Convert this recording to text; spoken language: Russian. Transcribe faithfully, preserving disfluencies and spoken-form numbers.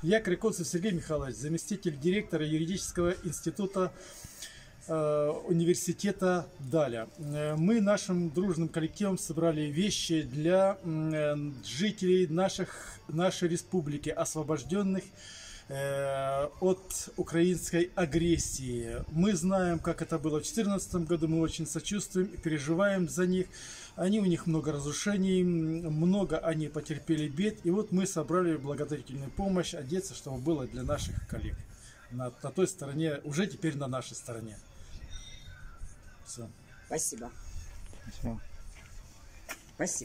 Я Криконцев Сергей Михайлович, заместитель директора юридического института э, университета Даля. Мы нашим дружным коллективом собрали вещи для э, жителей наших, нашей республики, освобожденных э, от украинской агрессии. Мы знаем, как это было в две тысячи четырнадцатом году, мы очень сочувствуем и переживаем за них. Они, у них много разрушений, много они потерпели бед. И вот мы собрали благотворительную помощь одеться, чтобы было для наших коллег. На, на той стороне, уже теперь на нашей стороне. Все. Спасибо. Спасибо. Спасибо.